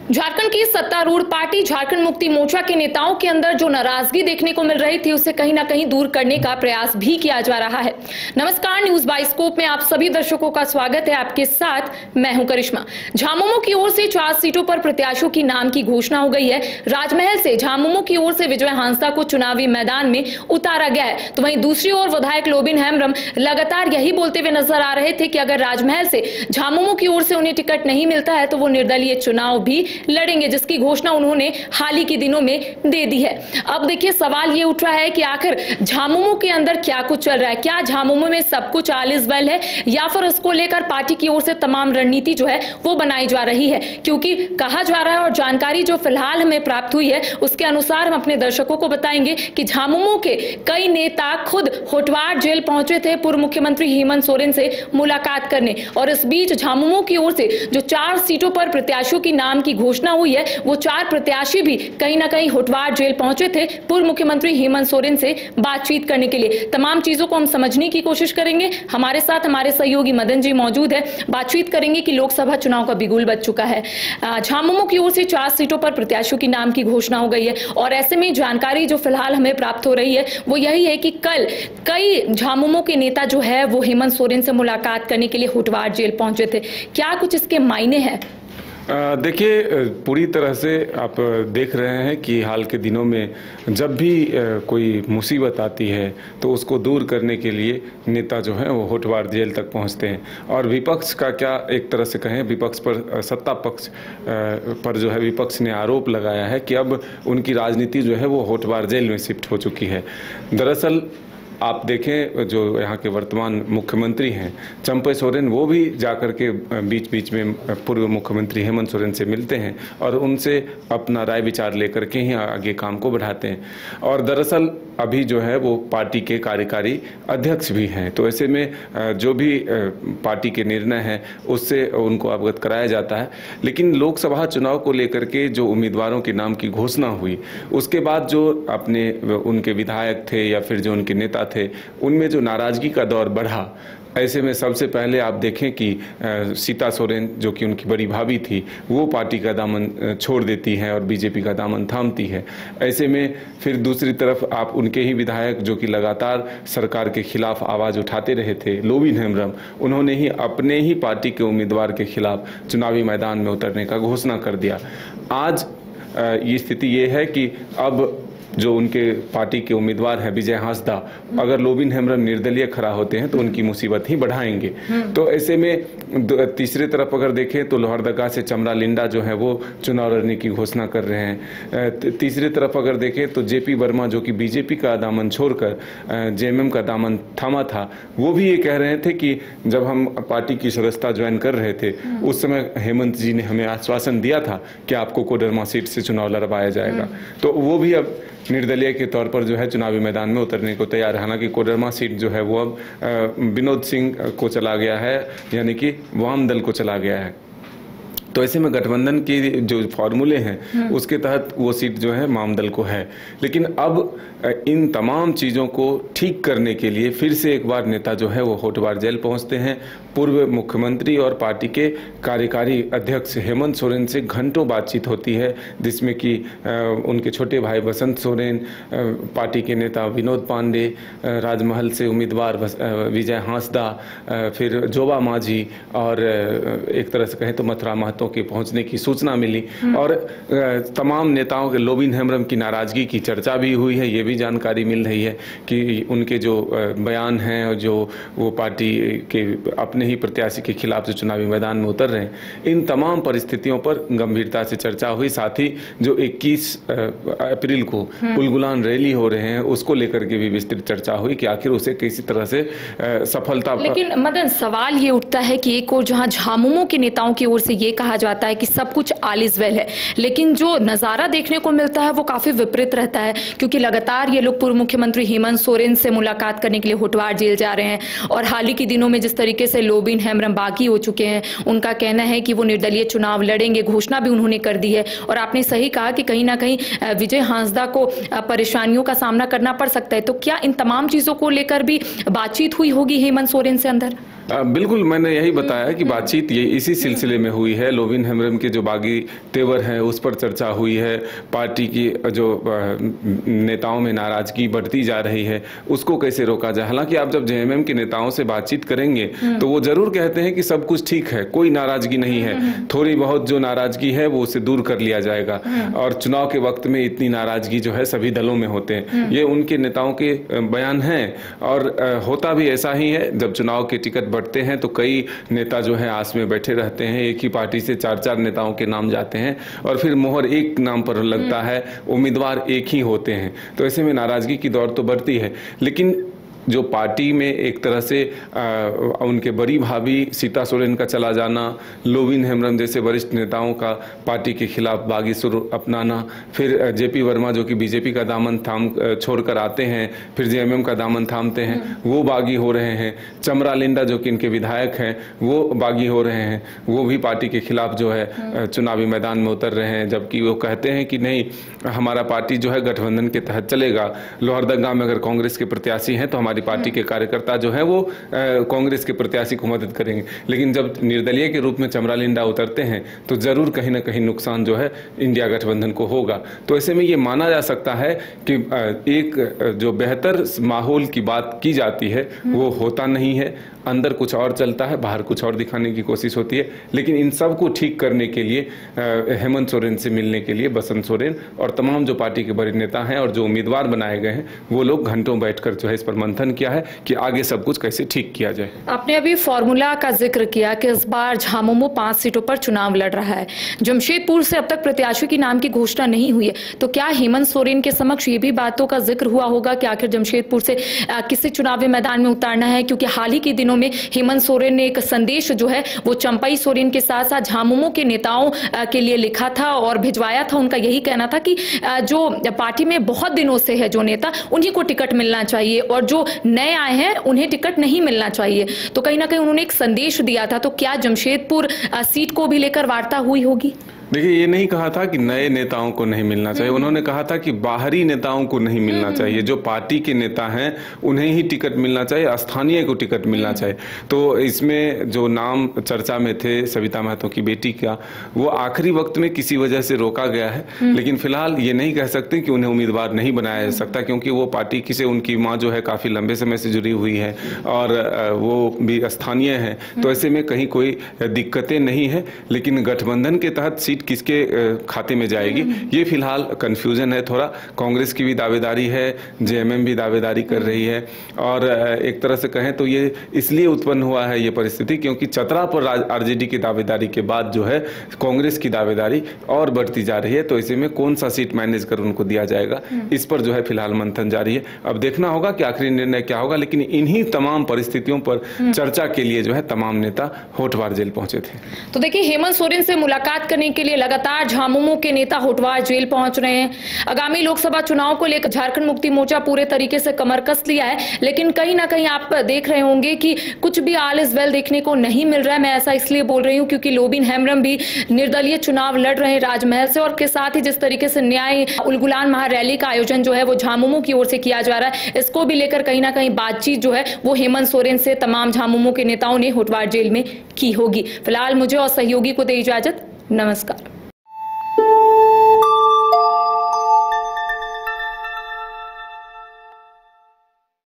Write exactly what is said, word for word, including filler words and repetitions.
झारखंड की सत्तारूढ़ पार्टी झारखंड मुक्ति मोर्चा के नेताओं के अंदर जो नाराजगी देखने को मिल रही थी उसे कहीं ना कहीं दूर करने का प्रयास भी किया जा रहा है। नमस्कार, न्यूज बाइस्कोप में आप सभी दर्शकों का स्वागत है। आपके साथ मैं हूं करिश्मा। झामुमो की ओर से चार सीटों पर प्रत्याशियों की नाम की घोषणा हो गई है। राजमहल से झामुमो की ओर से विजय हांसदा को चुनावी मैदान में उतारा गया है, तो वहीं दूसरी ओर विधायक लोबिन हेम्ब्रम लगातार यही बोलते हुए नजर आ रहे थे कि अगर राजमहल से झामुमो की ओर से उन्हें टिकट नहीं मिलता है तो वो निर्दलीय चुनाव भी लड़ेंगे, जिसकी घोषणा उन्होंने हाल ही के दिनों में दे दी है। अब देखिए, सवाल ये उठ रहा है कि आखिर झामुमो के अंदर क्या कुछ चल रहा है। क्या झामुमो में सब कुछ ऑल इज वेल है या फिर उसको लेकर पार्टी की ओर से तमाम रणनीति जो है वो बनाई जा रही है? क्योंकि कहा जा रहा है और जानकारी जो फिलहाल हमें प्राप्त हुई है उसके अनुसार हम अपने दर्शकों को बताएंगे कि झामुमो के कई नेता खुद होटवार जेल पहुंचे थे पूर्व मुख्यमंत्री हेमंत सोरेन से मुलाकात करने, और इस बीच झामुमो की ओर से जो चार सीटों पर प्रत्याशियों की नाम की घोषणा हुई है वो चार प्रत्याशी भी कहीं ना कहीं होटवार जेल पहुंचे थे पूर्व मुख्यमंत्री हेमंत सोरेन से बातचीत करने के लिए। तमाम चीजों को हम समझने की कोशिश करेंगे। हमारे साथ हमारे सहयोगी मदन जी मौजूद है। बातचीत करेंगे कि लोकसभा चुनाव का बिगुल बज चुका है। झामुमो की ओर से चार सीटों पर प्रत्याशियों की नाम की घोषणा हो गई है और ऐसे में जानकारी जो फिलहाल हमें प्राप्त हो रही है वो यही है कि कल कई झामुमो के नेता जो है वो हेमंत सोरेन से मुलाकात करने के लिए होटवार जेल पहुंचे थे। क्या कुछ इसके मायने हैं? देखिए, पूरी तरह से आप देख रहे हैं कि हाल के दिनों में जब भी कोई मुसीबत आती है तो उसको दूर करने के लिए नेता जो हैं वो होटवार जेल तक पहुंचते हैं। और विपक्ष का क्या, एक तरह से कहें विपक्ष पर, सत्ता पक्ष पर जो है विपक्ष ने आरोप लगाया है कि अब उनकी राजनीति जो है वो होटवार जेल में शिफ्ट हो चुकी है। दरअसल आप देखें, जो यहाँ के वर्तमान मुख्यमंत्री हैं चंपई सोरेन, वो भी जाकर के बीच बीच में पूर्व मुख्यमंत्री हेमंत सोरेन से मिलते हैं और उनसे अपना राय विचार लेकर के ही आगे काम को बढ़ाते हैं। और दरअसल अभी जो है वो पार्टी के कार्यकारी अध्यक्ष भी हैं, तो ऐसे में जो भी पार्टी के निर्णय हैं उससे उनको अवगत कराया जाता है। लेकिन लोकसभा चुनाव को लेकर के जो उम्मीदवारों के नाम की घोषणा हुई उसके बाद जो अपने उनके विधायक थे या फिर जो उनके नेता थे उनमें जो नाराजगी का दौर बढ़ा, ऐसे में सबसे पहले आप देखें कि सीता सोरेन जो कि उनकी बड़ी भाभी थी वो पार्टी का दामन छोड़ देती हैं और बीजेपी का दामन थामती है। ऐसे में फिर दूसरी तरफ आप उनके ही विधायक जो कि लगातार सरकार के खिलाफ आवाज़ उठाते रहे थे, लोबिन हेम्ब्रम, उन्होंने ही अपने ही पार्टी के उम्मीदवार के खिलाफ चुनावी मैदान में उतरने का घोषणा कर दिया। आज ये स्थिति ये है कि अब जो उनके पार्टी के उम्मीदवार हैं विजय हांसदा, अगर लोबिन हेम्ब्रम निर्दलीय खड़ा होते हैं तो उनकी मुसीबत ही बढ़ाएंगे। तो ऐसे में तीसरे तरफ अगर देखें तो लोहरदगा से चमरा लिंडा जो है वो चुनाव लड़ने की घोषणा कर रहे हैं। तीसरी तरफ अगर देखें तो जेपी वर्मा जो कि बीजेपी का दामन छोड़कर जेएमएम का दामन थामा था, वो भी ये कह रहे थे कि जब हम पार्टी की सदस्यता ज्वाइन कर रहे थे उस समय हेमंत जी ने हमें आश्वासन दिया था कि आपको कोडरमा सीट से चुनाव लड़वाया जाएगा, तो वो भी अब निर्दलीय के तौर पर जो है चुनावी मैदान में उतरने को तैयार है। हालांकि कोडरमा सीट जो है वो अब विनोद सिंह को चला गया है, यानी कि वाम दल को चला गया है। तो ऐसे में गठबंधन के जो फॉर्मूले हैं उसके तहत वो सीट जो है वाम दल को है। लेकिन अब इन तमाम चीज़ों को ठीक करने के लिए फिर से एक बार नेता जो है वो होटवार जेल पहुंचते हैं। पूर्व मुख्यमंत्री और पार्टी के कार्यकारी अध्यक्ष हेमंत सोरेन से घंटों बातचीत होती है, जिसमें कि उनके छोटे भाई बसंत सोरेन, पार्टी के नेता विनोद पांडे, राजमहल से उम्मीदवार विजय हांसदा, फिर जोबा माझी और एक तरह से कहें तो मथुरा महतो के पहुंचने की सूचना मिली। और तमाम नेताओं के, लोबिन हेम्ब्रम की नाराजगी की चर्चा भी हुई है। ये भी जानकारी मिल रही है कि उनके जो बयान हैं, जो वो पार्टी के अपने ही प्रत्याशी के खिलाफ जो चुनावी मैदान में उतर रहे हैं, इन तमाम परिस्थितियों पर गंभीरता से चर्चा हुई। साथ ही जो इक्कीस अप्रैल को उलगुलान रैली हो रहे हैं उसको लेकर के भी विस्तृत चर्चा हुई कि आखिर उसे किसी तरह से सफलता। लेकिन मदन, सवाल ये उठता है कि एक और जहां झामुमो के नेताओं की ओर से ये कहा जाता है कि सब कुछ ऑल इज वेल है, लेकिन जो नजारा देखने को मिलता है वो काफी विपरीत रहता है, क्योंकि लगातार ये लोग पूर्व मुख्यमंत्री हेमंत सोरेन से मुलाकात करने के लिए होटवार जेल जा रहे हैं। और हाल ही के दिनों में जिस तरीके से लोबिन हेम्ब्रम बागी हो चुके हैं, उनका कहना है कि वो निर्दलीय चुनाव लड़ेंगे, घोषणा भी उन्होंने कर दी है। और आपने सही कहा कि कहीं ना कहीं विजय हांसदा को परेशानियों का सामना करना पड़ सकता है। तो क्या इन तमाम चीजों को लेकर भी बातचीत हुई होगी हेमंत सोरेन से अंदर? बिल्कुल, मैंने यही बताया कि बातचीत ये इसी सिलसिले में हुई है। लोबिन हेम्ब्रम के जो बागी तेवर हैं उस पर चर्चा हुई है। पार्टी की जो नेताओं में नाराजगी बढ़ती जा रही है उसको कैसे रोका जाए। हालांकि आप जब जेएमएम के नेताओं से बातचीत करेंगे तो वो जरूर कहते हैं कि सब कुछ ठीक है, कोई नाराजगी नहीं है, थोड़ी बहुत जो नाराजगी है वो उसे दूर कर लिया जाएगा। और चुनाव के वक्त में इतनी नाराजगी जो है सभी दलों में होते हैं, ये उनके नेताओं के बयान हैं। और होता भी ऐसा ही है, जब चुनाव के टिकट बढ़ते हैं तो कई नेता जो है आस में बैठे रहते हैं। एक ही पार्टी से चार चार नेताओं के नाम जाते हैं और फिर मोहर एक नाम पर लगता है, उम्मीदवार एक ही होते हैं। तो ऐसे में नाराजगी की दौर तो बढ़ती है। लेकिन जो पार्टी में एक तरह से आ, उनके बड़ी भाभी सीता सोरेन का चला जाना, लोबिन हेम्ब्रम जैसे वरिष्ठ नेताओं का पार्टी के खिलाफ बागी सुर अपनाना, फिर जेपी वर्मा जो कि बीजेपी का दामन थाम छोड़कर आते हैं फिर जेएमएम का दामन थामते हैं, वो बागी हो रहे हैं। चमरा लिंडा जो कि इनके विधायक हैं वो बागी हो रहे हैं, वो भी पार्टी के खिलाफ जो है चुनावी मैदान में उतर रहे हैं, जबकि वो कहते हैं कि नहीं, हमारा पार्टी जो है गठबंधन के तहत चलेगा। लोहरदगा में अगर कांग्रेस के प्रत्याशी हैं तो हमारी पार्टी के कार्यकर्ता जो है वो कांग्रेस के प्रत्याशी को मदद करेंगे। लेकिन जब निर्दलीय के रूप में चमरा लिंडा उतरते हैं तो जरूर कहीं ना कहीं नुकसान जो है इंडिया गठबंधन को होगा। तो ऐसे में ये माना जा सकता है कि एक जो बेहतर माहौल की बात की जाती है वो होता नहीं है, अंदर कुछ और चलता है, बाहर कुछ और दिखाने की कोशिश होती है। लेकिन इन सब को ठीक करने के लिए हेमंत सोरेन से मिलने के लिए बसंत सोरेन और तमाम जो पार्टी के बड़े नेता हैं और जो उम्मीदवार बनाए गए हैं वो लोग घंटों बैठकर जो है इस पर मंथन किया है कि आगे सब कुछ कैसे ठीक किया जाए। आपने अभी फॉर्मूला का जिक्र किया कि इस बार झामुमो पांच सीटों पर चुनाव लड़ रहा है। जमशेदपुर से अब तक प्रत्याशी के नाम की घोषणा नहीं हुई है, तो क्या हेमंत सोरेन के समक्ष ये भी बातों का जिक्र हुआ होगा कि आखिर जमशेदपुर से किसी चुनावी मैदान में उतारना है? क्योंकि हाल ही के दिनों में हेमंत सोरेन ने एक संदेश जो है वो चंपई सोरेन के साथ साथ झामुमो के नेताओं के लिए लिखा था और भिजवाया था। उनका यही कहना था कि जो पार्टी में बहुत दिनों से है जो नेता, उन्हीं को टिकट मिलना चाहिए और जो नए आए हैं उन्हें टिकट नहीं मिलना चाहिए। तो कहीं ना कहीं उन्होंने एक संदेश दिया था। तो क्या जमशेदपुर सीट को भी लेकर वार्ता हुई होगी? देखिए, ये नहीं कहा था कि नए नेताओं को नहीं मिलना चाहिए, उन्होंने कहा था कि बाहरी नेताओं को नहीं मिलना चाहिए। जो पार्टी के नेता हैं उन्हें ही टिकट मिलना चाहिए, स्थानीय को टिकट मिलना चाहिए। तो इसमें जो नाम चर्चा में थे सविता महतो की बेटी का, वो आखिरी वक्त में किसी वजह से रोका गया है। लेकिन फिलहाल ये नहीं कह सकते कि उन्हें उम्मीदवार नहीं बनाया जा सकता, क्योंकि वो पार्टी की से उनकी माँ जो है काफ़ी लंबे समय से जुड़ी हुई है और वो भी स्थानीय है। तो ऐसे में कहीं कोई दिक्कतें नहीं है। लेकिन गठबंधन के तहत सीट किसके खाते में जाएगी ये फिलहाल कंफ्यूजन है थोड़ा। कांग्रेस की भी दावेदारी है, जेएमएम भी दावेदारी कर रही है और एक तरह से कहें तो ये इसलिए उत्पन्न हुआ है ये परिस्थिति क्योंकि चतरा पर आरजेडी की दावेदारी के बाद जो है कांग्रेस की दावेदारी और बढ़ती जा रही है। तो ऐसे में कौन सा सीट मैनेज कर उनको दिया जाएगा, इस पर जो है फिलहाल मंथन जारी है। अब देखना होगा कि आखिरी निर्णय क्या होगा। लेकिन इन्हीं तमाम परिस्थितियों पर चर्चा के लिए जो है तमाम नेता होटवार जेल पहुंचे थे। तो देखिए, हेमंत सोरेन से मुलाकात करने के लिए लगातार झामुमो के नेता होटवार जेल पहुंच रहे हैं। आगामी लोकसभा चुनाव को लेकर झारखंड मुक्ति मोर्चा पूरे तरीके से कमर कस लिया है। लेकिन कहीं ना कहीं आप देख रहे होंगे कि कुछ भी ऑल इज वेल देखने को नहीं मिल रहा है। मैं ऐसा इसलिए बोल रही हूं क्योंकि लोबिन हेम्ब्रम भी निर्दलीय चुनाव लड़ रहे हैं राजमहल से, और के साथ ही जिस तरीके से न्याय उलगुलान महारैली का आयोजन जो है वो झामुमो की ओर से किया जा रहा है, इसको भी लेकर कहीं ना कहीं बातचीत जो है वो हेमंत सोरेन से तमाम झामुमो के नेताओं ने होटवार जेल में की होगी। फिलहाल मुझे और सहयोगी को दे इजाजत। नमस्कार।